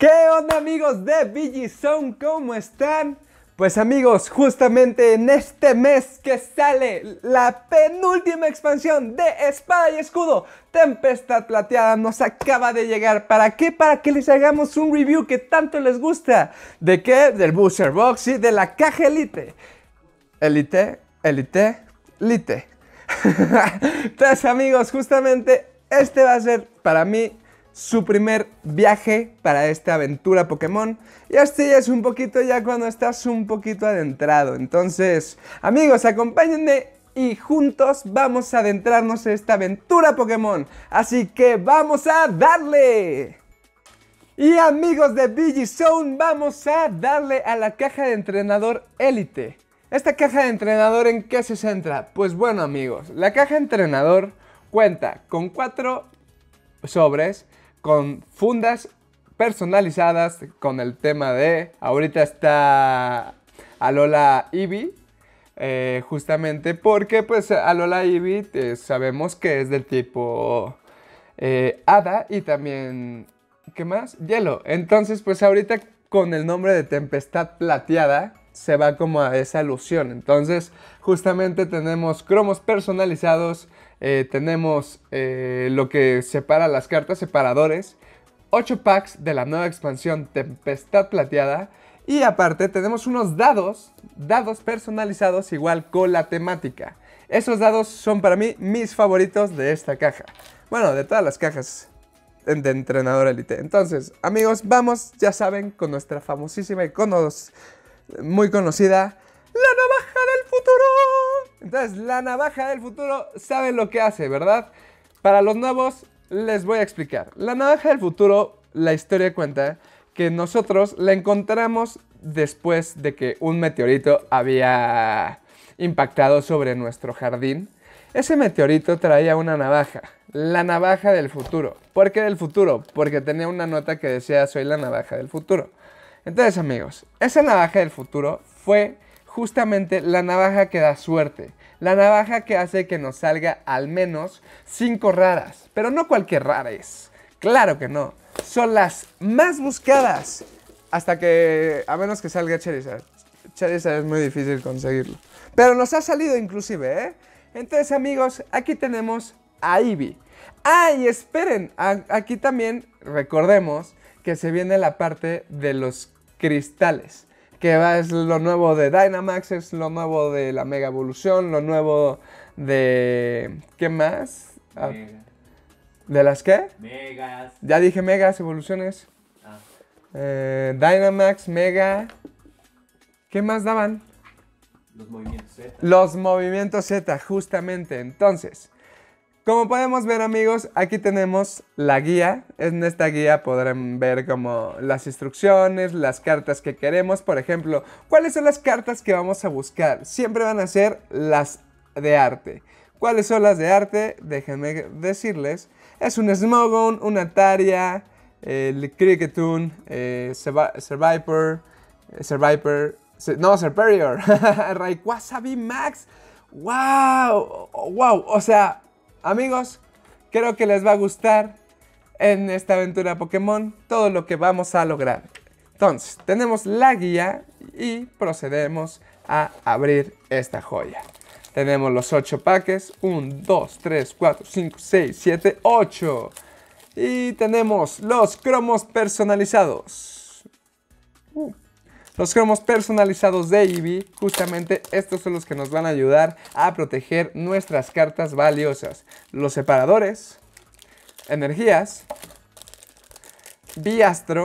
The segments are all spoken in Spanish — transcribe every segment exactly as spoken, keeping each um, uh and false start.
¿Qué onda, amigos de VGZone? ¿Cómo están? Pues amigos, justamente en este mes que sale la penúltima expansión de Espada y Escudo, Tempestad Plateada nos acaba de llegar. ¿Para qué? Para que les hagamos un review que tanto les gusta. ¿De qué? Del Booster Box y de la caja Elite. Elite, Elite, Elite. Entonces amigos, justamente este va a ser para mí su primer viaje para esta aventura Pokémon. Y este ya es un poquito ya cuando estás un poquito adentrado. Entonces, amigos, acompáñenme y juntos vamos a adentrarnos en esta aventura Pokémon. Así que vamos a darle. Y amigos de VGZone, vamos a darle a la caja de entrenador Elite. ¿Esta caja de entrenador en qué se centra? Pues bueno amigos, la caja de entrenador cuenta con cuatro sobres, con fundas personalizadas, con el tema de, ahorita está Alola Eevee, eh, justamente porque pues Alola Eevee eh, sabemos que es del tipo eh, Hada y también, ¿qué más? Hielo. Entonces pues ahorita con el nombre de Tempestad Plateada se va como a esa alusión. Entonces justamente tenemos cromos personalizados. Eh, tenemos eh, lo que separa las cartas, separadores, ocho packs de la nueva expansión Tempestad Plateada. Y aparte tenemos unos dados, dados personalizados igual con la temática. Esos dados son para mí mis favoritos de esta caja. Bueno, de todas las cajas de Entrenador Elite. Entonces, amigos, vamos, ya saben, con nuestra famosísima y conos, muy conocida, la navaja del futuro. Entonces, la navaja del futuro sabe lo que hace, ¿verdad? Para los nuevos, les voy a explicar. La navaja del futuro, la historia cuenta que nosotros la encontramos después de que un meteorito había impactado sobre nuestro jardín. Ese meteorito traía una navaja, la navaja del futuro. ¿Por qué del futuro? Porque tenía una nota que decía, soy la navaja del futuro. Entonces, amigos, esa navaja del futuro fue justamente la navaja que da suerte. La navaja que hace que nos salga al menos cinco raras. Pero no cualquier rara es. Claro que no. Son las más buscadas. Hasta que, a menos que salga Charizard. Charizard es muy difícil conseguirlo. Pero nos ha salido inclusive, ¿eh? Entonces, amigos, aquí tenemos a Eevee. Ah, y esperen. Aquí también recordemos que se viene la parte de los cristales. Que va, es lo nuevo de Dynamax, es lo nuevo de la Mega Evolución, lo nuevo de... ¿Qué más? Mega. ¿De las qué? Megas. Ya dije Megas, evoluciones. Ah. Eh, Dynamax, Mega... ¿Qué más daban? Los movimientos Z. Los movimientos Z, justamente. Entonces, como podemos ver amigos, aquí tenemos la guía. En esta guía podrán ver como las instrucciones, las cartas que queremos. Por ejemplo, ¿cuáles son las cartas que vamos a buscar? Siempre van a ser las de arte. ¿Cuáles son las de arte? Déjenme decirles. Es un Smogon, una Taria, el Cricketune, eh, Survivor, Survivor, no, Serperior, Rayquaza V Max. ¡Wow! ¡Wow! O sea... Amigos, creo que les va a gustar en esta aventura Pokémon todo lo que vamos a lograr. Entonces, tenemos la guía y procedemos a abrir esta joya. Tenemos los ocho paques, uno, dos, tres, cuatro, cinco, seis, siete, ocho. Y tenemos los cromos personalizados. Uh. Los cromos personalizados de Eevee, justamente estos son los que nos van a ayudar a proteger nuestras cartas valiosas. Los separadores, energías, Biastro,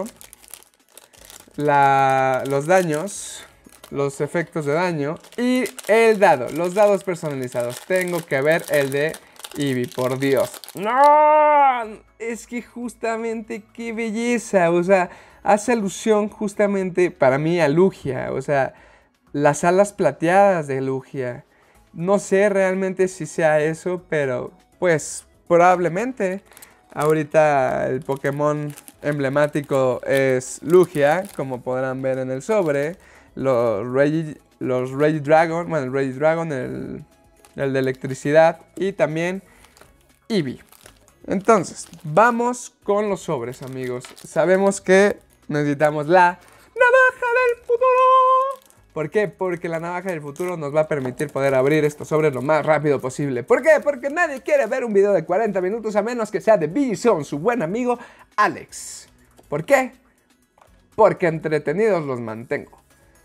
la, los daños, los efectos de daño y el dado, los dados personalizados. Tengo que ver el de Eevee, por Dios. ¡No! Es que justamente qué belleza, o sea... Hace alusión justamente para mí a Lugia, o sea, las alas plateadas de Lugia. No sé realmente si sea eso, pero pues probablemente. Ahorita el Pokémon emblemático es Lugia, como podrán ver en el sobre. Los Regi, los Regidragon, bueno, el Regidragon, el, el de electricidad y también Eevee. Entonces, vamos con los sobres, amigos. Sabemos que necesitamos la navaja del futuro. ¿Por qué? Porque la navaja del futuro nos va a permitir poder abrir estos sobres lo más rápido posible. ¿Por qué? Porque nadie quiere ver un video de cuarenta minutos a menos que sea de B G Zone, su buen amigo Alex. ¿Por qué? Porque entretenidos los mantengo.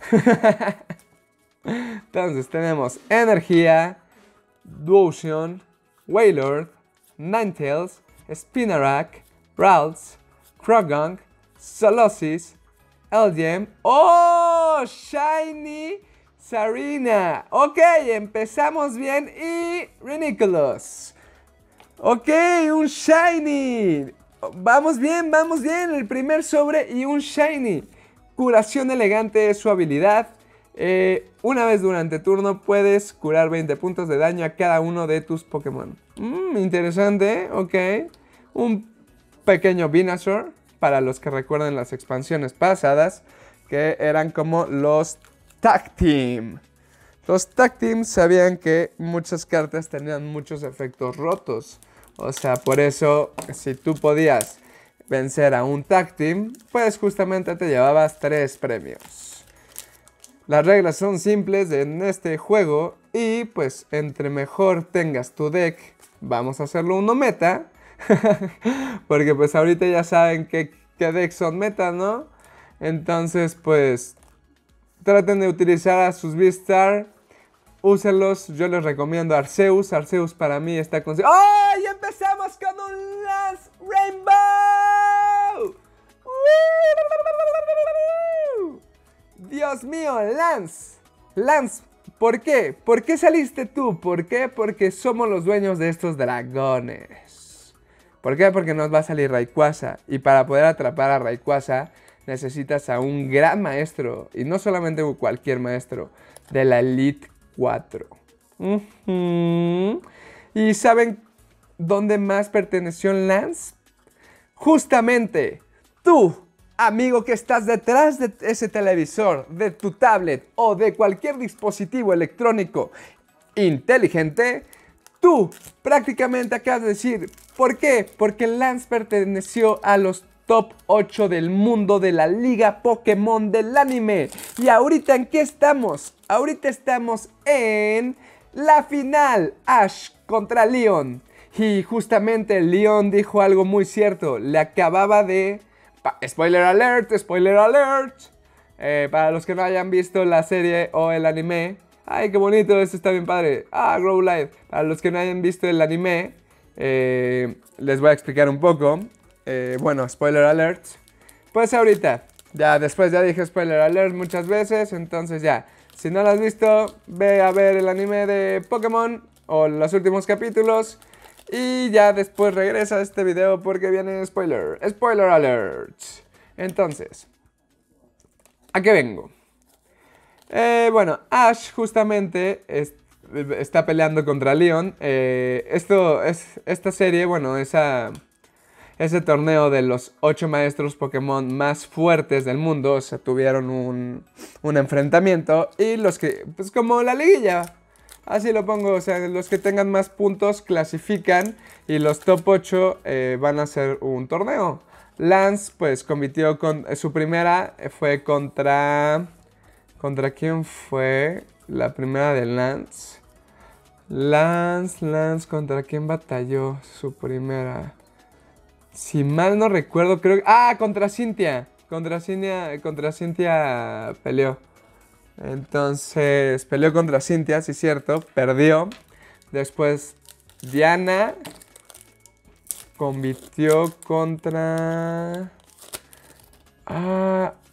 Entonces tenemos energía, Duosion, Wailord, Ninetales, Spinarak, Ralts, Croagunk, Solosis, Elgem. ¡Oh! Shiny Sarina. Ok, empezamos bien. Y Reniculus. Ok, un Shiny. Vamos bien, vamos bien. El primer sobre y un Shiny. Curación elegante es su habilidad. Eh, una vez durante turno puedes curar veinte puntos de daño a cada uno de tus Pokémon. Mm, interesante, ok. Un pequeño Venusaur, para los que recuerden las expansiones pasadas, que eran como los Tag Team. Los Tag Team sabían que muchas cartas tenían muchos efectos rotos. O sea, por eso, si tú podías vencer a un Tag Team, pues justamente te llevabas tres premios. Las reglas son simples en este juego y pues entre mejor tengas tu deck, vamos a hacerlo uno meta. Porque pues ahorita ya saben que, que decks son meta, ¿no? Entonces pues traten de utilizar a sus Beastar. Úsenlos, yo les recomiendo Arceus. Arceus para mí está con... ¡Oh! ¡Y empezamos con un Lance Rainbow! ¡Uh! Dios mío, Lance. Lance, ¿por qué? ¿Por qué saliste tú? ¿Por qué? Porque somos los dueños de estos dragones. ¿Por qué? Porque nos va a salir Rayquaza. Y para poder atrapar a Rayquaza necesitas a un gran maestro. Y no solamente cualquier maestro. De la Elite cuatro. Uh-huh. ¿Y saben dónde más perteneció Lance? Justamente tú, amigo que estás detrás de ese televisor, de tu tablet o de cualquier dispositivo electrónico inteligente. Tú prácticamente acabas de decir, ¿por qué? Porque Lance perteneció a los top ocho del mundo de la Liga Pokémon del anime. ¿Y ahorita en qué estamos? Ahorita estamos en la final, Ash contra Leon. Y justamente Leon dijo algo muy cierto. Le acababa de... Spoiler alert, spoiler alert. Eh, para los que no hayan visto la serie o el anime. Ay, qué bonito, esto está bien padre. Ah, Growlithe. Para los que no hayan visto el anime, eh, les voy a explicar un poco. Eh, bueno, spoiler alert. Pues ahorita, ya después ya dije spoiler alert muchas veces. Entonces ya, si no lo has visto, ve a ver el anime de Pokémon o los últimos capítulos. Y ya después regresa a este video porque viene spoiler. Spoiler alert. Entonces, ¿a qué vengo? Eh, bueno, Ash justamente es, está peleando contra Leon. Eh, esto es esta serie, bueno, esa, ese torneo de los ocho maestros Pokémon más fuertes del mundo. O sea, tuvieron un, un enfrentamiento. Y los que, pues como la liguilla. Así lo pongo, o sea, los que tengan más puntos clasifican y los top ocho eh, van a hacer un torneo. Lance, pues, compitió con... Su primera fue contra... ¿Contra quién fue? La primera de Lance. Lance, Lance, ¿contra quién batalló su primera? Si mal no recuerdo, creo que... ¡Ah! Contra Cynthia. Contra Cynthia, contra Cynthia peleó. Entonces peleó contra Cynthia, sí es cierto, perdió. Después Diana compitió contra... Ah...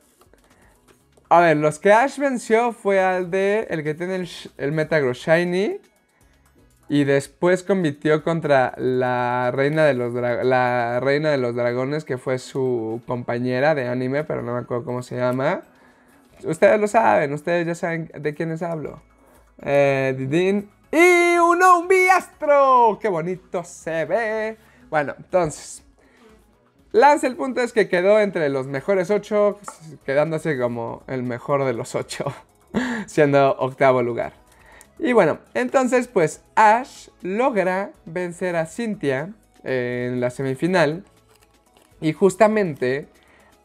A ver, los que Ash venció fue al de... El que tiene el, el Metagross Shiny. Y después compitió contra la reina, de los la reina de los dragones, que fue su compañera de anime, pero no me acuerdo cómo se llama. Ustedes lo saben, ustedes ya saben de quiénes hablo. Eh, Didin. ¡Y un Ombiastro! ¡Qué bonito se ve! Bueno, entonces... Lance, el punto es que quedó entre los mejores ocho, quedándose como el mejor de los ocho, siendo octavo lugar. Y bueno, entonces pues Ash logra vencer a Cynthia en la semifinal. Y justamente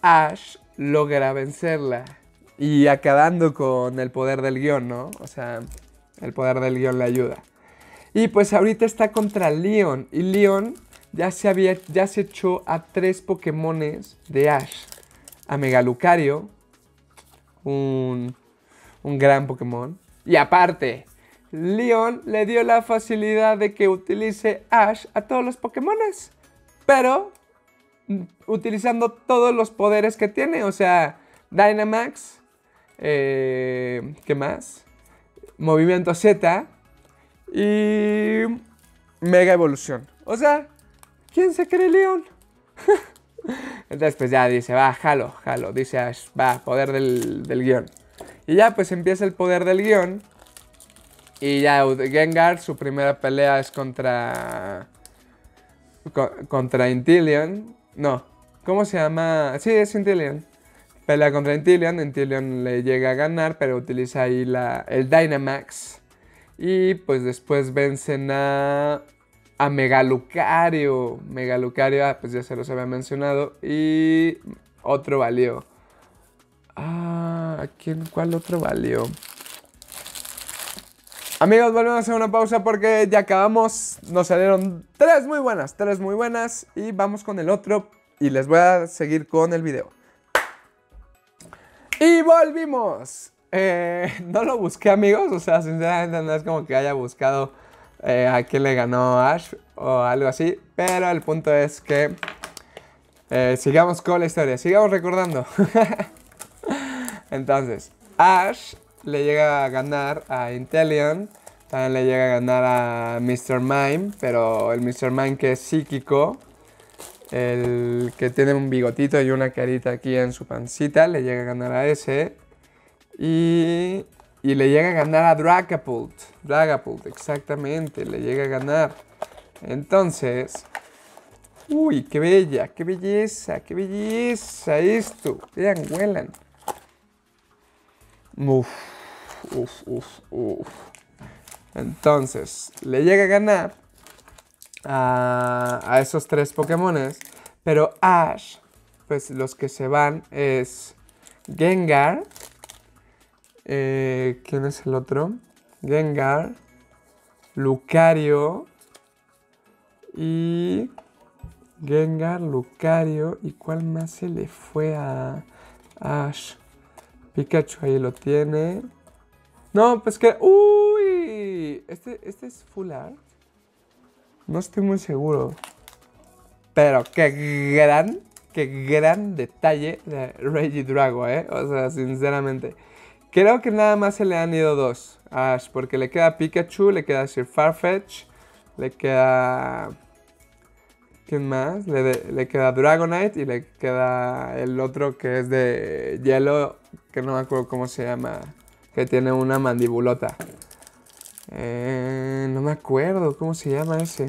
Ash logra vencerla. Y acabando con el poder del guión, ¿no? O sea, el poder del guión le ayuda. Y pues ahorita está contra Leon. Y Leon ya se, había, ya se echó a tres Pokémones de Ash. A Mega Lucario. Un, un gran Pokémon. Y aparte, Leon le dio la facilidad de que utilice Ash a todos los Pokémones. Pero utilizando todos los poderes que tiene. O sea, Dynamax. Eh, ¿Qué más? Movimiento Z. Y Mega Evolución. O sea, ¿quién se cree Leon? Entonces pues ya dice, va, jalo, jalo. Dice Ash, va, poder del, del guión. Y ya pues empieza el poder del guión. Y ya Gengar, su primera pelea es contra... Co contra Inteleon. No, ¿cómo se llama? Sí, es Inteleon. Pelea contra Inteleon. Inteleon le llega a ganar, pero utiliza ahí la, el Dynamax. Y pues después vencen a, a Mega Lucario. Mega Lucario, ah, pues ya se los había mencionado. Y otro valió. Ah, ¿quién, ¿cuál otro valió? Amigos, volvemos a hacer una pausa porque ya acabamos. Nos salieron tres muy buenas, tres muy buenas. Y vamos con el otro y les voy a seguir con el video. Y volvimos. Eh, no lo busqué, amigos, o sea, sinceramente no es como que haya buscado eh, a quién le ganó Ash o algo así, pero el punto es que eh, sigamos con la historia, sigamos recordando. Entonces, Ash le llega a ganar a Inteleon, también le llega a ganar a mister Mime, pero el mister Mime que es psíquico, el que tiene un bigotito y una carita aquí en su pancita, le llega a ganar a ese. Y, y le llega a ganar a Dragapult. Dragapult, exactamente, le llega a ganar. Entonces, uy, qué bella, qué belleza, qué belleza esto. Vean, huelan. Uf, uf, uf, uf. Entonces, le llega a ganar a, a esos tres Pokémones. Pero Ash, pues los que se van es Gengar. Eh, ¿Quién es el otro? Gengar, Lucario y... Gengar, Lucario. ¿Y cuál más se le fue a Ash? Pikachu ahí lo tiene. No, pues que... ¡Uy! ¿Este, este es Full Art? No estoy muy seguro. Pero qué gran, qué gran detalle de Regidrago, ¿eh? O sea, sinceramente... Creo que nada más se le han ido dos a Ash, porque le queda Pikachu, le queda Sir Farfetch, le queda... ¿Quién más? Le, de, le queda Dragonite y le queda el otro que es de hielo, que no me acuerdo cómo se llama, que tiene una mandibulota. Eh, no me acuerdo cómo se llama ese.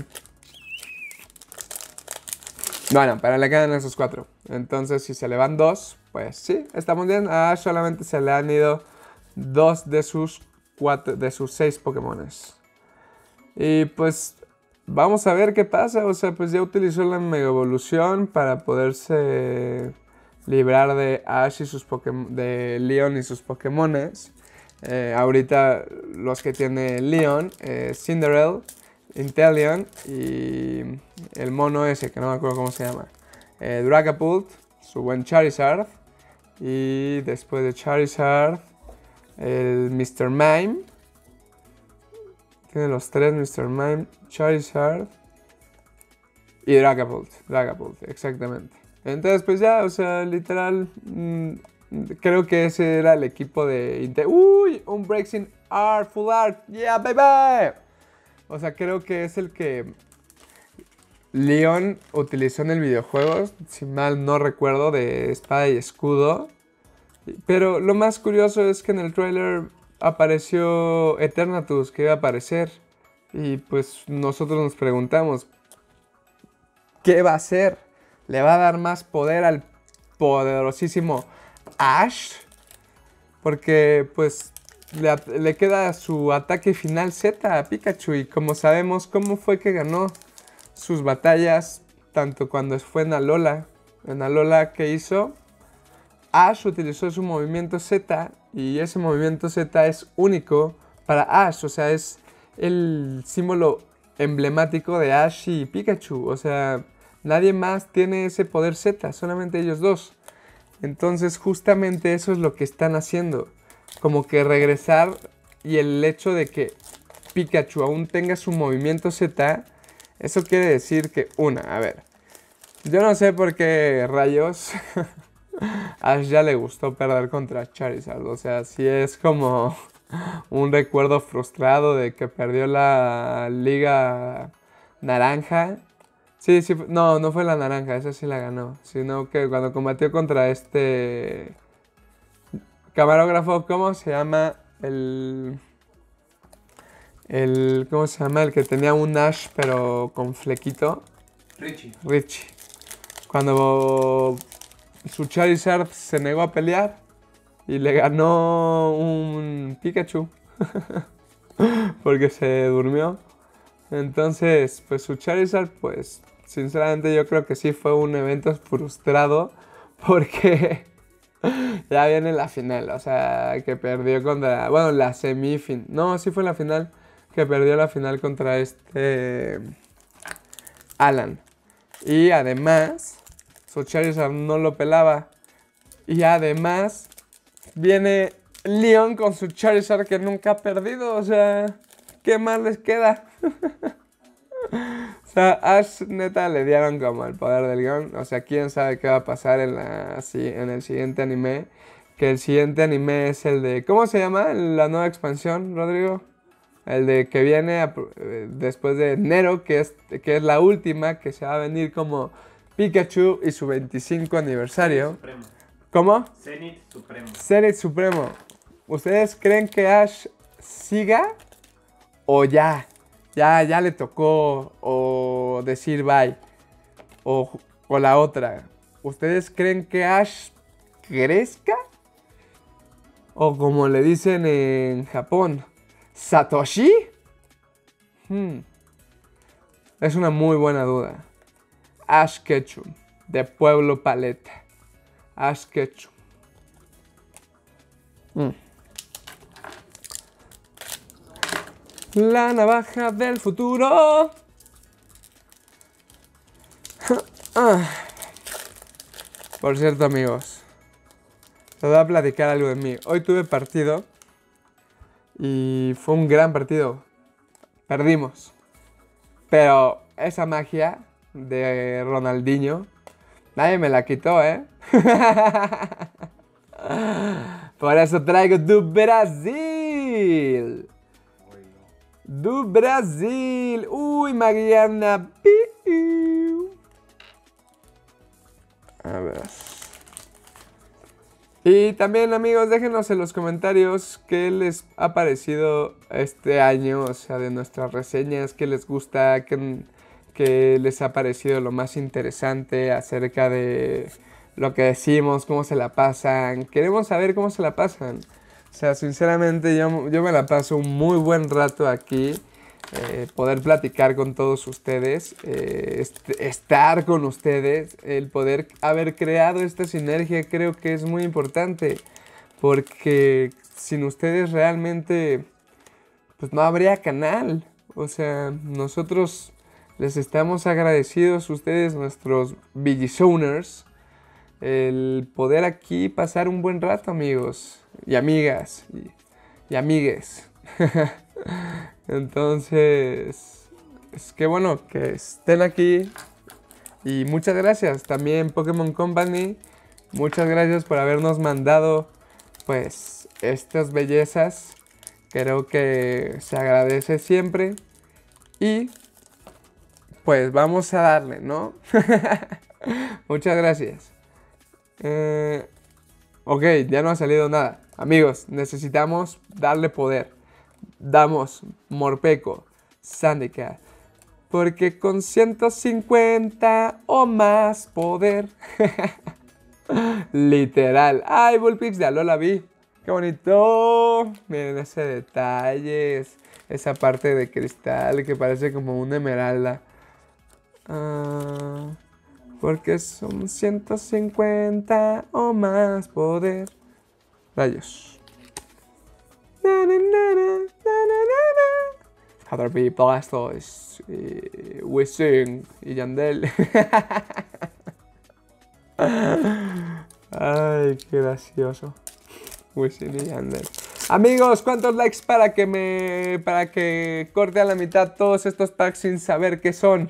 Bueno, pero le quedan esos cuatro. Entonces, si se le van dos, pues sí, estamos bien. A Ash solamente se le han ido dos de sus cuatro, de sus seis Pokémones. Y pues vamos a ver qué pasa. O sea, pues ya utilizó la Mega Evolución para poderse librar de Ash y sus Pokémon, de Leon y sus Pokémones. Eh, ahorita los que tiene Leon, eh, Cinderella, Inteleon y el mono ese que no me acuerdo cómo se llama. Eh, Dragapult, su buen Charizard. Y después de Charizard, el mister Mime. Tiene los tres, mister Mime, Charizard y Dragapult. Dragapult, exactamente. Entonces, pues ya, o sea, literal, mmm, creo que ese era el equipo de Inte. ¡Uy! Un Braixen Art, Full Art. ¡Yeah, baby! O sea, creo que es el que Leon utilizó en el videojuego, si mal no recuerdo, de Espada y Escudo. Pero lo más curioso es que en el trailer apareció Eternatus, que iba a aparecer. Y pues nosotros nos preguntamos, ¿qué va a hacer? ¿Le va a dar más poder al poderosísimo Ash? Porque pues le, le queda su ataque final Z a Pikachu. Y como sabemos, ¿cómo fue que ganó sus batallas? Tanto cuando fue en Alola. En Alola, ¿qué hizo? Ash utilizó su movimiento Z y ese movimiento Z es único para Ash, o sea, es el símbolo emblemático de Ash y Pikachu, o sea, nadie más tiene ese poder Z, solamente ellos dos. Entonces justamente eso es lo que están haciendo, como que regresar, y el hecho de que Pikachu aún tenga su movimiento Z, eso quiere decir que, una, a ver, yo no sé por qué rayos Ash ya le gustó perder contra Charizard, o sea, sí es como un recuerdo frustrado de que perdió la Liga Naranja. Sí, sí, fu- no, no fue la naranja, esa sí la ganó, sino que cuando combatió contra este camarógrafo, ¿cómo se llama? El, el, ¿cómo se llama? El que tenía un Ash pero con flequito. Richie. Richie. Cuando su Charizard se negó a pelear y le ganó un Pikachu porque se durmió. Entonces, pues su Charizard, pues sinceramente yo creo que sí fue un evento frustrado porque ya viene la final, o sea, que perdió contra, bueno, la semifin, no, sí fue la final, que perdió la final contra este Alan. Y además, su Charizard no lo pelaba. Y además, viene Leon con su Charizard que nunca ha perdido, o sea, ¿qué más les queda? O sea, Ash neta le dieron como el poder del guión. O sea, quién sabe qué va a pasar en, la, si- en el siguiente anime. Que el siguiente anime es el de... ¿Cómo se llama la nueva expansión, Rodrigo? El de que viene a- eh, después de enero, que es, que es la última, que se va a venir como Pikachu y su veinticinco aniversario. Supremo. ¿Cómo? Zenith Supremo. Zenith Supremo. ¿Ustedes creen que Ash siga o ya? Ya, ya le tocó o decir bye. O, o la otra. ¿Ustedes creen que Ash crezca? O como le dicen en Japón, ¿Satoshi? Hmm, Es una muy buena duda. Ash Ketchum, de Pueblo Paleta. Ash Ketchum. Mm. La navaja del futuro. Ah. Por cierto, amigos, les voy a platicar algo de mí. Hoy tuve partido y fue un gran partido. Perdimos. Pero esa magia de Ronaldinho, nadie me la quitó, ¿eh? Por eso traigo do Brasil. Do Brasil. Uy, Mariana. Piu. A ver. Y también, amigos, déjenos en los comentarios qué les ha parecido este año, o sea, de nuestras reseñas, qué les gusta, qué, qué les ha parecido lo más interesante acerca de lo que decimos, cómo se la pasan. Queremos saber cómo se la pasan. O sea, sinceramente yo, yo me la paso un muy buen rato aquí. Eh, poder platicar con todos ustedes, eh, est- estar con ustedes, el poder haber creado esta sinergia creo que es muy importante, porque sin ustedes realmente pues no habría canal. O sea, nosotros les estamos agradecidos, ustedes, nuestros Billizoners, el poder aquí pasar un buen rato, amigos y amigas y, y amigues. Entonces, es que bueno que estén aquí. Y muchas gracias también Pokémon Company. Muchas gracias por habernos mandado pues estas bellezas. Creo que se agradece siempre. Y pues vamos a darle, ¿no? Muchas gracias. Eh, ok, ya no ha salido nada. Amigos, necesitamos darle poder. Damos Morpeko, Sandicat, porque con ciento cincuenta o más poder. Literal. Ay, Bullpix de Alola vi. Qué bonito. Miren ese detalle. es- Esa parte de cristal que parece como una esmeralda. Ah, Porque son ciento cincuenta o más poder. Rayos. Na, na, na, na, na, na, na. Other people, Blastoise, y Wizzing y Yandel. Ay, qué gracioso. Wizzing y Yandel. Amigos, ¿cuántos likes para que me. para que corte a la mitad todos estos packs sin saber qué son?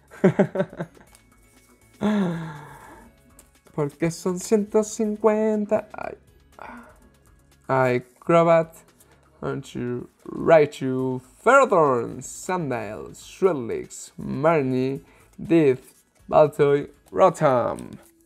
Porque son ciento cincuenta. Ay. Ay, Crobat. Anchu, Raichu, Ferrothorn, Sandile, Shrillix, Marnie, Dith, Baltoy, Rotom.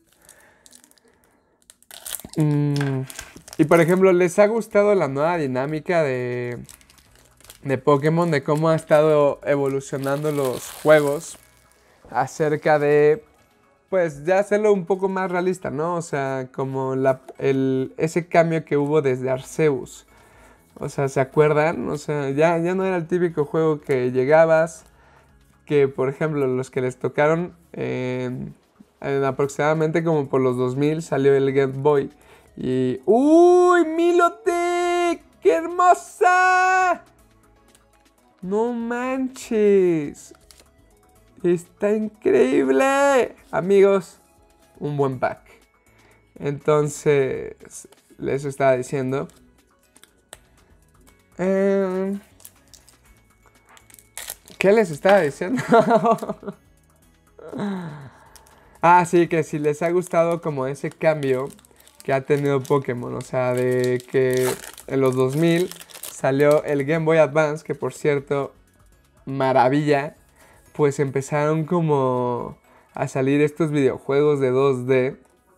Mm. Y por ejemplo, ¿les ha gustado la nueva dinámica de, de Pokémon? De cómo ha estado evolucionando los juegos acerca de, pues, ya hacerlo un poco más realista, ¿no? O sea, como la, el, ese cambio que hubo desde Arceus. O sea, ¿se acuerdan? O sea, ya, ya no era el típico juego que llegabas, que por ejemplo, los que les tocaron en, en aproximadamente como por los dos mil salió el Game Boy. Y... ¡Uy! ¡Milotic! ¡Qué hermosa! ¡No manches! ¡Está increíble! Amigos, un buen pack. Entonces, les estaba diciendo... Eh, ¿Qué les estaba diciendo? Ah, sí, que si les ha gustado como ese cambio que ha tenido Pokémon. O sea, de que en los dos mil salió el Game Boy Advance, que por cierto, maravilla. Pues empezaron como a salir estos videojuegos de dos D,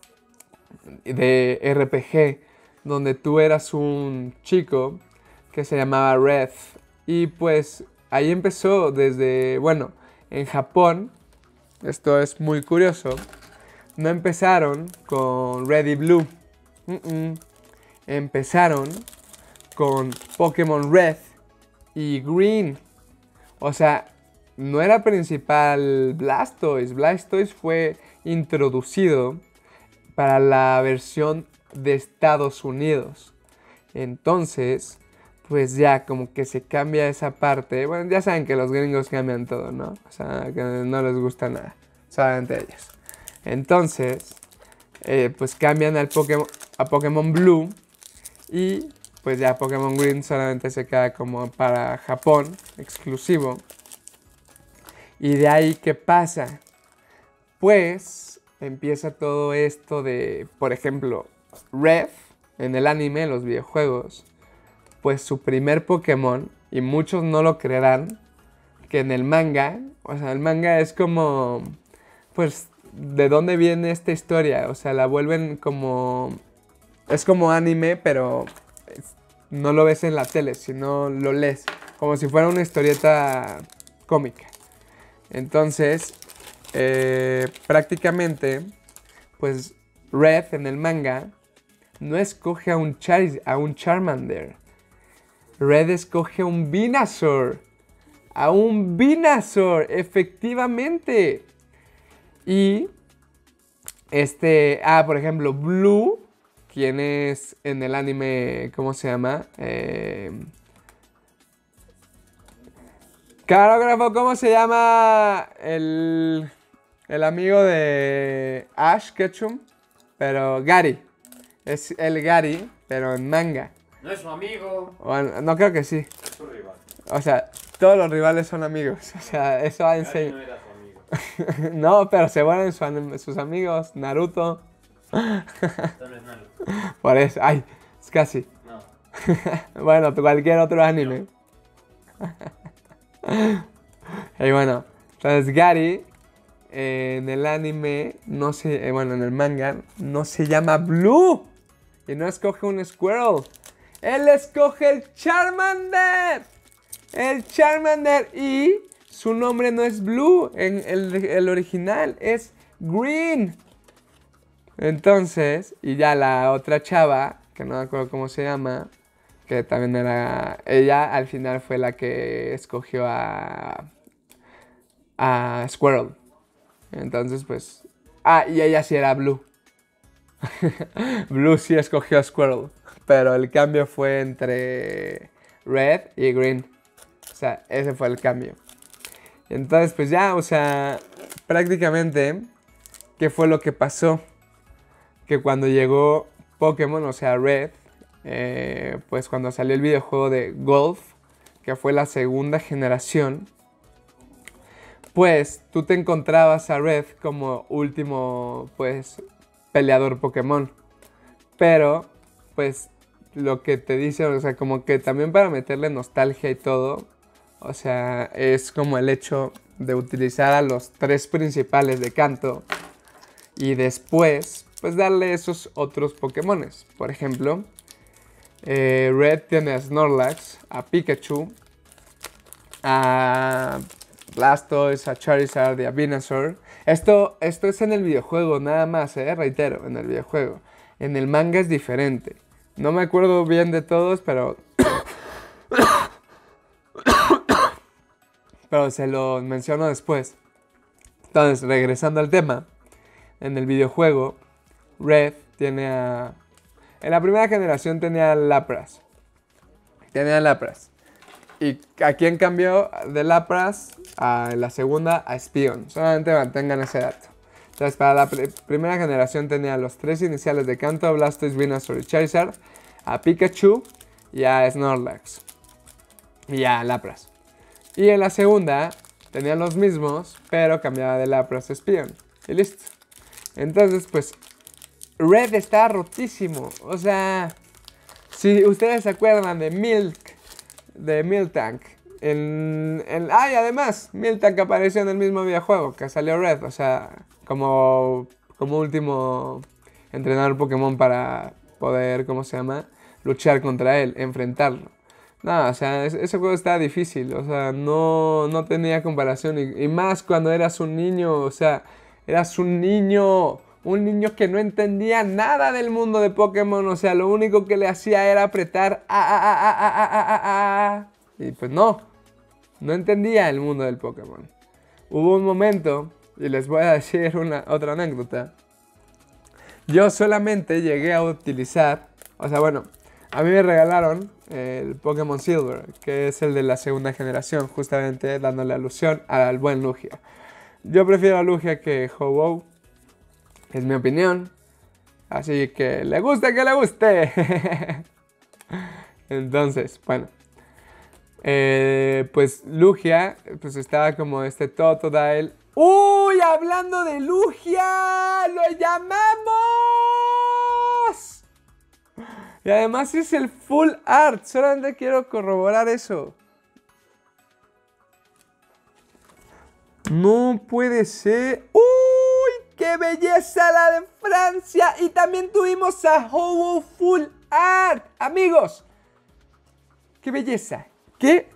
de R P G, donde tú eras un chico que se llamaba Red. Y pues ahí empezó desde, bueno, en Japón, esto es muy curioso, no empezaron con Red y Blue. Mm-mm. Empezaron con Pokémon Red y Green. O sea, no era principal Blastoise. Blastoise fue introducido para la versión de Estados Unidos. Entonces... pues ya como que se cambia esa parte. Bueno, ya saben que los gringos cambian todo, ¿no? O sea, que no les gusta nada. Solamente ellos. Entonces, eh, pues cambian al Pokémon, a Pokémon Blue. Y pues ya Pokémon Green solamente se queda como para Japón, exclusivo. Y de ahí, ¿qué pasa? Pues empieza todo esto de, por ejemplo, Red, en el anime, en los videojuegos. Pues su primer Pokémon, y muchos no lo creerán, que en el manga, o sea, el manga es como, pues, ¿de dónde viene esta historia? O sea, la vuelven como, es como anime, pero no lo ves en la tele, sino lo lees, como si fuera una historieta cómica. Entonces, eh, prácticamente, pues, Red en el manga no escoge a un, Char a un Charmander. Red escoge a un Venusaur. A un Venusaur, efectivamente. Y este, ah, por ejemplo, Blue, quien es en el anime, ¿cómo se llama? Eh, Carógrafo, ¿cómo se llama el, el amigo de Ash Ketchum? Pero Gary. Es el Gary, pero en manga. No es su amigo. Bueno, no creo que sí. Es su rival. O sea, todos los rivales son amigos. O sea, eso va a enseñar. No era su amigo. No, pero se vuelven su, sus amigos. Naruto. Esto no es Naruto. Por eso. Ay, es casi. No. Bueno, cualquier otro anime. Y bueno, entonces Gary eh, en el anime, no se, eh, bueno, en el manga, no se llama Blue. Y no escoge un Squirrel. Él escoge el Charmander. El Charmander. Y su nombre no es Blue. En el, el original es Green. Entonces, y ya la otra chava, que no me acuerdo cómo se llama, que también era... ella al final fue la que escogió a... a Squirrel. Entonces, pues, Ah, y ella sí era Blue. Blue sí escogió a Squirtle. Pero el cambio fue entre Red y Green. O sea, ese fue el cambio. Entonces, pues ya, o sea, prácticamente, ¿qué fue lo que pasó? Que cuando llegó Pokémon, o sea, Red, eh, pues cuando salió el videojuego de Golf, que fue la segunda generación, pues tú te encontrabas a Red como último, pues, peleador Pokémon. Pero, pues, lo que te dice, o sea, como que también para meterle nostalgia y todo, o sea, es como el hecho de utilizar a los tres principales de Kanto y después, pues, darle esos otros Pokémones. Por ejemplo, eh, Red tiene a Snorlax, a Pikachu, a Blastoise, a Charizard y a Venusaur. Esto, esto es en el videojuego nada más, eh, reitero, en el videojuego. En el manga es diferente. No me acuerdo bien de todos, pero... pero se lo menciono después. Entonces, regresando al tema. En el videojuego, Red tiene a... En la primera generación tenía a Lapras. Tenía a Lapras. ¿Y a quién cambió de Lapras? A la segunda, a Speon. Solamente mantengan ese dato. Entonces, para la pr primera generación tenía los tres iniciales de Kanto, Blastoise, Venusaur y Charizard, a Pikachu y a Snorlax. Y a Lapras. Y en la segunda tenía los mismos, pero cambiaba de Lapras a Speon. Y listo. Entonces, pues, Red está rotísimo. O sea, si ustedes se acuerdan de Milk, de Miltank, en, en, ah, y además, Miltank apareció en el mismo videojuego que salió Red, o sea, como, como último entrenador Pokémon para poder, ¿cómo se llama? Luchar contra él, enfrentarlo. No, o sea, ese, ese juego estaba difícil, o sea, no, no tenía comparación, y, y más cuando eras un niño, o sea, eras un niño, un niño que no entendía nada del mundo de Pokémon, o sea, lo único que le hacía era apretar a, a, a, a, a, a, a, a, y pues no, no entendía el mundo del Pokémon. Hubo un momento, y les voy a decir una, otra anécdota, yo solamente llegué a utilizar, o sea, bueno, a mí me regalaron el Pokémon Silver, que es el de la segunda generación, justamente dándole alusión al buen Lugia. Yo prefiero a Lugia que Ho-Oh, es mi opinión, así que le guste que le guste. Entonces, bueno, eh, pues Lugia, pues estaba como este Totodile. ¡Uy! Hablando de Lugia, lo llamamos. Y además es el full art, solamente quiero corroborar eso. No puede ser. ¡Uy! ¡Qué belleza la de Francia! Y también tuvimos a Ho-Oh full art. Amigos, ¡qué belleza! ¡Qué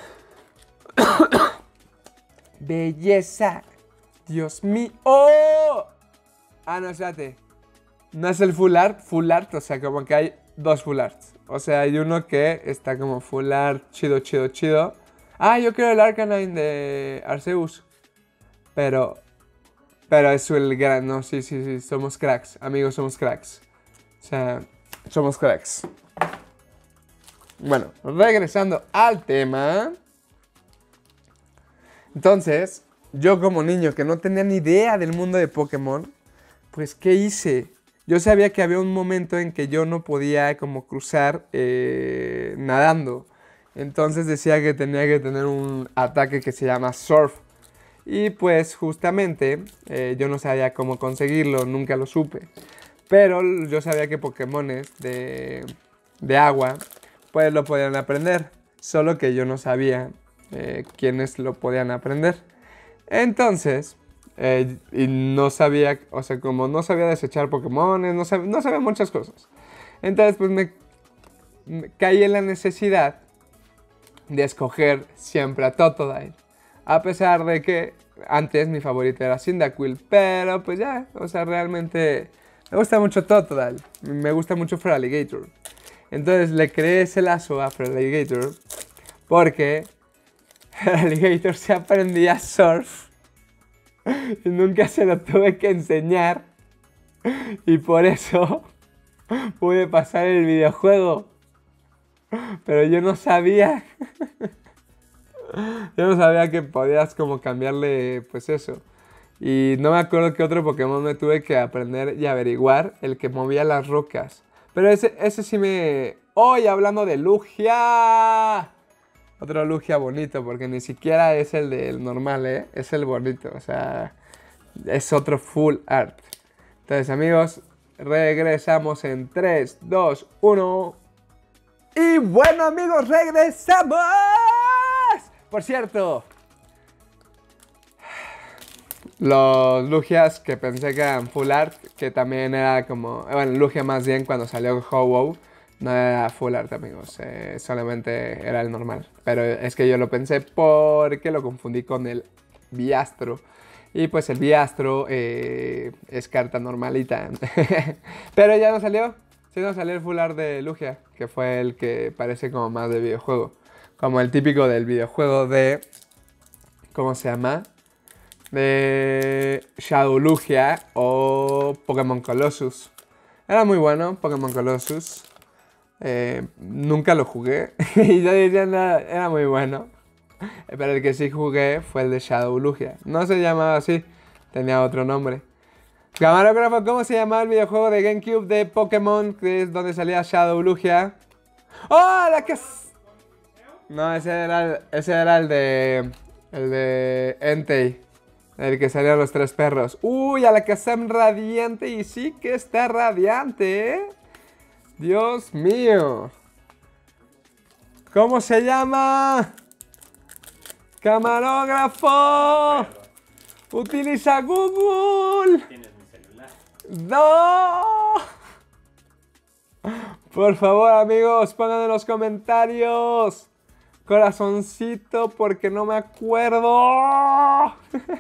belleza! Dios mío. ¡Oh! Ah, no, espérate. No es el full art, full art, o sea, como que hay dos full arts. O sea, hay uno que está como full art, chido, chido, chido. Ah, yo quiero el Arcanine de Arceus. Pero, pero es el gran, no, sí, sí, sí, somos cracks, amigos, somos cracks. O sea, somos cracks. Bueno, regresando al tema. Entonces, yo como niño que no tenía ni idea del mundo de Pokémon, pues, ¿qué hice? Yo sabía que había un momento en que yo no podía como cruzar eh, nadando. Entonces decía que tenía que tener un ataque que se llama Surf. Y pues justamente eh, yo no sabía cómo conseguirlo, nunca lo supe. Pero yo sabía que Pokémones de, de agua pues lo podían aprender. Solo que yo no sabía eh, quiénes lo podían aprender. Entonces... Eh, y no sabía, o sea, como no sabía desechar Pokémones, no sabía, no sabía muchas cosas. Entonces, pues me, me caí en la necesidad de escoger siempre a Totodile. A pesar de que antes mi favorito era Cyndaquil, pero pues ya, o sea, realmente me gusta mucho Totodile, me gusta mucho Feraligatr. Entonces le creé ese lazo a Feraligatr porque Feraligatr se aprendía Surf. Y nunca se lo tuve que enseñar. Y por eso pude pasar el videojuego. Pero yo no sabía. Yo no sabía que podías como cambiarle pues eso. Y no me acuerdo qué otro Pokémon me tuve que aprender y averiguar. El que movía las rocas. Pero ese, ese sí me... ¡Hoy hablando de Lugia! Otro Lugia bonito, porque ni siquiera es el del normal, ¿eh? Es el bonito, o sea... Es otro full art. Entonces, amigos, regresamos en tres, dos, uno... Y bueno, amigos, regresamos. Por cierto... Los Lugias que pensé que eran full art, que también era como... Bueno, Lugia más bien cuando salió Ho-Oh, no era full art, amigos. Eh, solamente era el normal. Pero es que yo lo pensé porque lo confundí con el Biastro. Y pues el Biastro eh, es carta normalita. Pero ya no salió. Sí, no salió el full art de Lugia, que fue el que parece como más de videojuego. Como el típico del videojuego de... ¿Cómo se llama? De Shadow Lugia o Pokémon Colossus. Era muy bueno Pokémon Colossus. Eh, nunca lo jugué. Y yo diría nada, era muy bueno. Pero el que sí jugué fue el de Shadow Lugia. No se llamaba así, tenía otro nombre. Camarógrafo, ¿cómo se llamaba el videojuego de GameCube de Pokémon? Que es donde salía Shadow Lugia. ¡Oh! La que... No, ese era el, ese era el de... El de Entei. El que salían los tres perros. Uy, Alakazam radiante. Y sí que está radiante, ¿eh? Dios mío. ¿Cómo se llama? Camarógrafo. Utiliza Google. Tienes mi celular. No. Por favor, amigos, pongan en los comentarios. Corazoncito porque no me acuerdo.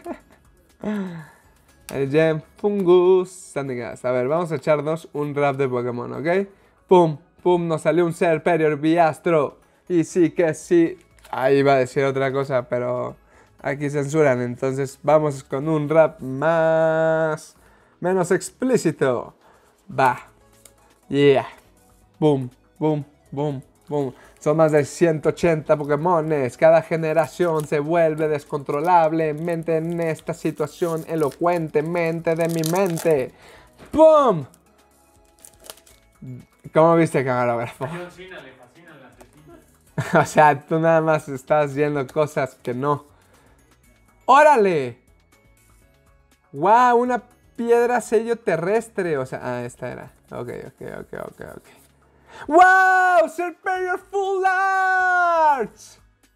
El Gem Fungus Sandigas. A ver, vamos a echarnos un rap de Pokémon, ¿ok? Pum, pum, nos salió un Serperior Biastro. Y sí que sí. Ahí iba a decir otra cosa, pero aquí censuran. Entonces vamos con un rap más... menos explícito. Va. Yeah. Boom, boom, boom, boom. Son más de ciento ochenta Pokémones. Cada generación se vuelve descontrolablemente en esta situación elocuentemente de mi mente. ¡Pum! ¿Cómo viste, camarógrafo? A John Cena le fascinan las tetitas. O sea, tú nada más estás viendo cosas que no. ¡Órale! ¡Wow! Una piedra sello terrestre. O sea, ah, esta era. Ok, ok, ok, ok, ok. ¡Wow! Serperior Full Arts.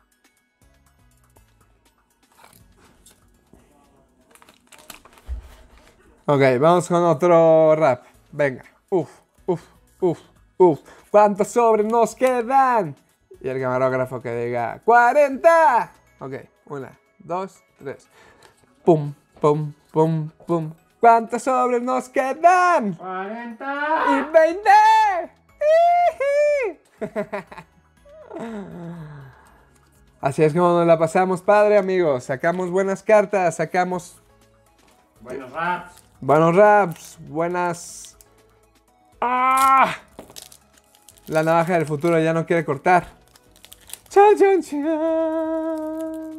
Ok, vamos con otro rap. Venga. Uf, uf, uf, uf. ¿Cuántos sobres nos quedan? Y el camarógrafo que diga ¡cuarenta! Ok, una, dos, tres. Pum, pum, pum, pum. ¿Cuántos sobres nos quedan? ¡cuarenta! ¡Y veinte! Así es como nos la pasamos, padre, amigos. Sacamos buenas cartas, sacamos Buenos raps. buenos raps, buenas... ¡Ah! La navaja del futuro ya no quiere cortar. ¡Chan, chan, chan!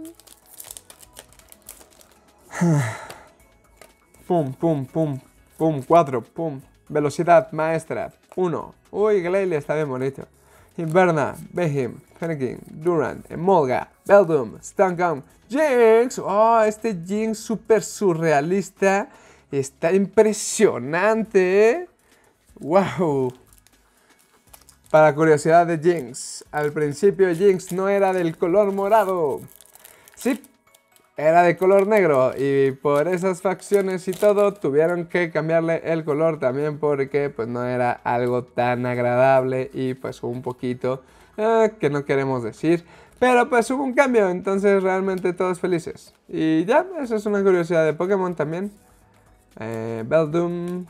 Pum, pum, pum, pum, cuatro, pum. Velocidad maestra, uno. Uy, Glalie está bien bonito. Inverna, Behem, Fennekin, Durant, Emolga, Beldum, Stancom, Jinx. Oh, este Jinx súper surrealista. Está impresionante, ¿eh? Wow. Para curiosidad de Jinx, al principio Jinx no era del color morado. Sí, era de color negro y por esas facciones y todo tuvieron que cambiarle el color también porque pues no era algo tan agradable y pues un poquito eh, que no queremos decir. Pero pues hubo un cambio, entonces realmente todos felices. Y ya, eso es una curiosidad de Pokémon también. Eh, Beldum,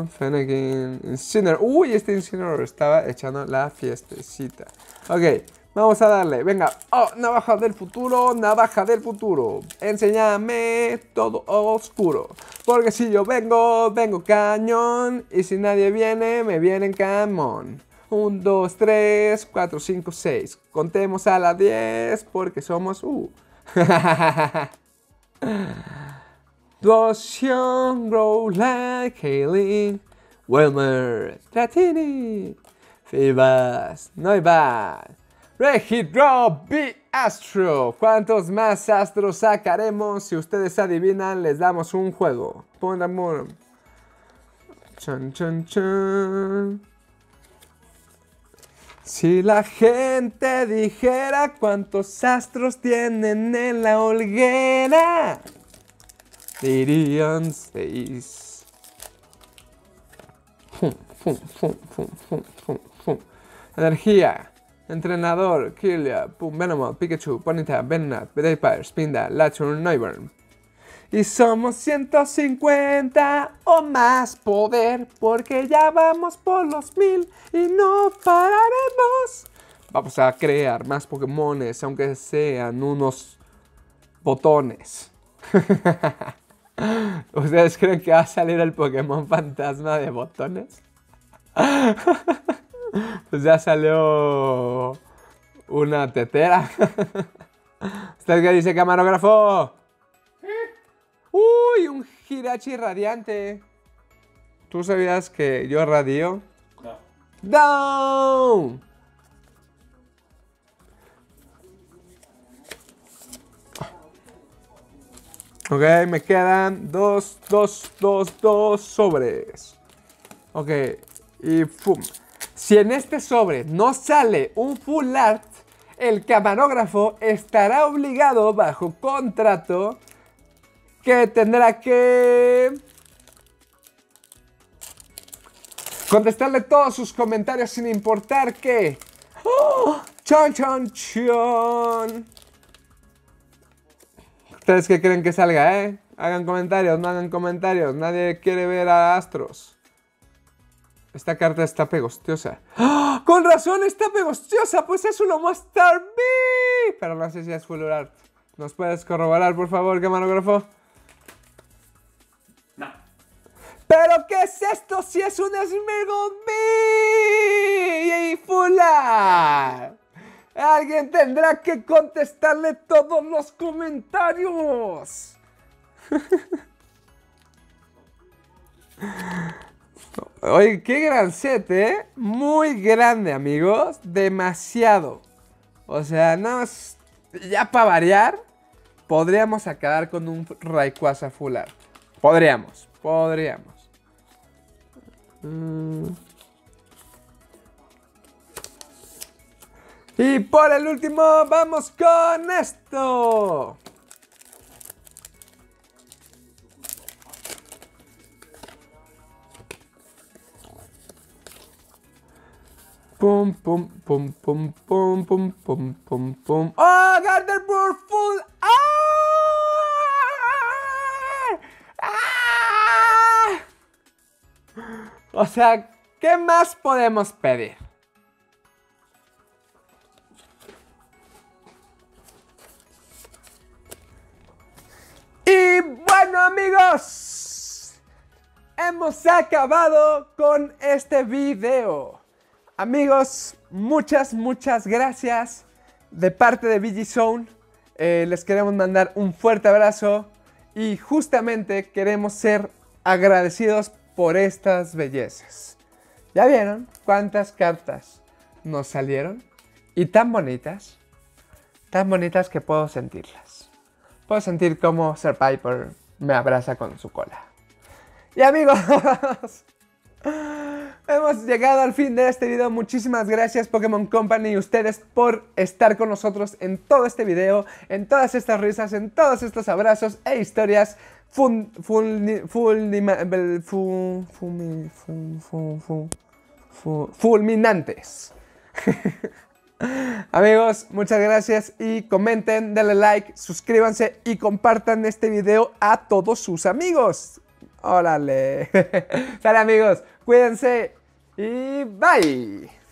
Fennekin, Incineroar. Uy, este Incineroar estaba echando la fiestecita. Ok, Vamos a darle, venga. Oh, navaja del futuro, navaja del futuro. Enséñame todo oscuro. Porque si yo vengo, vengo cañón. Y si nadie viene, me vienen camón. Un, dos, tres, cuatro, cinco, seis. Contemos a la diez porque somos... Uh. Does young grow like Hailing, Wilmer, Tratini, Fibas, Noibat, Regidro, B Astro. ¿Cuántos más astros sacaremos? Si ustedes adivinan, les damos un juego. Pon amor. Chan, chan, chan. Si la gente dijera cuántos astros tienen en la hoguera, dirían seis. Fum, fum, fum, fum, fum, fum, fum. Energía. Entrenador. Killia. Pum, Venomoth. Pikachu. Ponyta. Venonat. Bedapire. Spinda. Lachurn. Noivern. Y somos ciento cincuenta o más poder, porque ya vamos por los mil y no pararemos. Vamos a crear más Pokémones, aunque sean unos botones. ¿Ustedes creen que va a salir el Pokémon fantasma de botones? Pues ya salió una tetera. ¿Usted qué dice, camarógrafo? ¡Uy! Un Hirachi radiante. ¿Tú sabías que yo radio? No. ¡Down! Ok, me quedan dos, dos, dos, dos sobres. Ok, y ¡pum! Si en este sobre no sale un full art, el camarógrafo estará obligado bajo contrato que tendrá que contestarle todos sus comentarios sin importar qué. ¡Oh! ¡Chon, chon, chon! ¿Ustedes qué creen que salga, eh? Hagan comentarios, no hagan comentarios. Nadie quiere ver a Astros. Esta carta está pegostiosa. ¡Oh! ¡Con razón está pegostiosa! Pues es un Star B. Pero no sé si es full art. ¿Nos puedes corroborar, por favor, camarógrafo? No. ¿Pero qué es esto si es un Smeargle B y full art? Alguien tendrá que contestarle todos los comentarios. Oye, qué gran set, ¿eh? Muy grande, amigos. Demasiado. O sea, nada más, ya para variar, podríamos acabar con un Rayquaza full art. Podríamos, podríamos. Mm. Y por el último, vamos con esto. Pum, pum, pum, pum, pum, pum, pum, pum, pum. ¡Oh, Gardevoir full! ¡Ah! ¡Ah! O sea, ¿qué más podemos pedir? Y bueno, amigos, hemos acabado con este video. Amigos, muchas, muchas gracias de parte de VGZone. Eh, les queremos mandar un fuerte abrazo y justamente queremos ser agradecidos por estas bellezas. ¿Ya vieron cuántas cartas nos salieron? Y tan bonitas, tan bonitas que puedo sentirlas. Puedo sentir cómo Sir Piper me abraza con su cola. Y amigos, hemos llegado al fin de este video. Muchísimas gracias Pokémon Company y ustedes por estar con nosotros en todo este video, en todas estas risas, en todos estos abrazos e historias fun, fun, fun, fun, fun, fun, fun, fun, fun, fulminantes. Amigos, muchas gracias y comenten, denle like, suscríbanse y compartan este video a todos sus amigos. ¡Órale! Sale amigos, cuídense y bye.